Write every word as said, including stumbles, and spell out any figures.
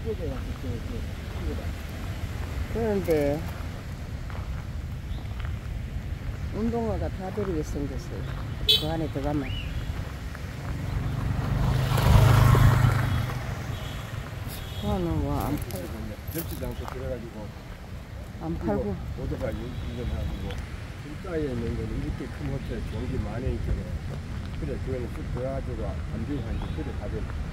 이쪽에 와서 저, 저, 이거다. 그런데 운동화가 다 버리게 생겼어요. 그 안에 들어가면. 그거는 뭐 안 팔고. 겹치지 않고 들어가지고. 안 팔고. 모두가 인정하고. 길가에 있는 거는 이렇게 큰 호텔, 경기 만에 있거든. 그래, 그거는 쑥 들어가지고 안 비고 하는데, 그래, 가면.